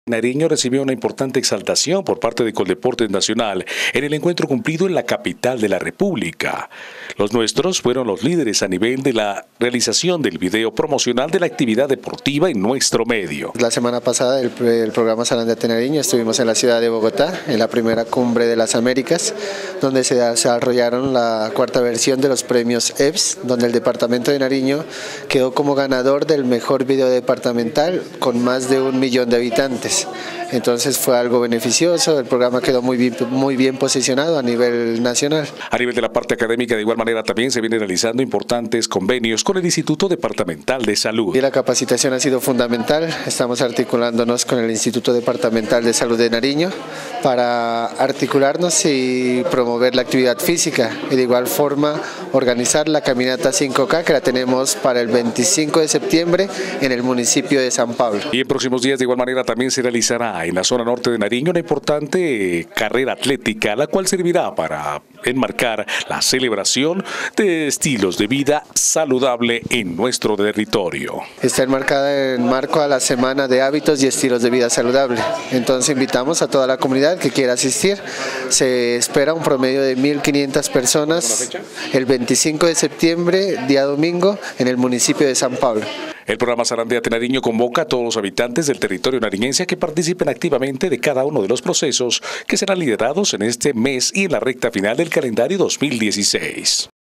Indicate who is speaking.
Speaker 1: Nariño recibió una importante exaltación por parte de Coldeportes Nacional en el encuentro cumplido en la capital de la República. Los nuestros fueron los líderes a nivel de la realización del video promocional de la actividad deportiva en nuestro medio.
Speaker 2: La semana pasada el programa Zarandeate Nariño estuvimos en la ciudad de Bogotá, en la primera cumbre de las Américas, donde se desarrollaron la cuarta versión de los premios EBS, donde el departamento de Nariño quedó como ganador del mejor video departamental con más de 1 millón de habitantes. Entonces fue algo beneficioso, el programa quedó muy bien posicionado a nivel nacional.
Speaker 1: A nivel de la parte académica, de igual manera, también se vienen realizando importantes convenios con el Instituto Departamental de Salud.
Speaker 2: Y la capacitación ha sido fundamental, estamos articulándonos con el Instituto Departamental de Salud de Nariño para articularnos y promover la actividad física y de igual forma organizar la caminata 5K que la tenemos para el 25 de septiembre en el municipio de San Pablo.
Speaker 1: Y en próximos días, de igual manera, también se realizará en la zona norte de Nariño una importante carrera atlética, la cual servirá para enmarcar la celebración de estilos de vida saludable en nuestro territorio.
Speaker 2: Está enmarcada en marco a la Semana de Hábitos y Estilos de Vida Saludable. Entonces invitamos a toda la comunidad que quiera asistir. Se espera un promedio de 1.500 personas el 25 de septiembre, día domingo, en el municipio de San Pablo.
Speaker 1: El programa Zarandeate Nariño convoca a todos los habitantes del territorio nariñense a que participen activamente de cada uno de los procesos que serán liderados en este mes y en la recta final del calendario 2016.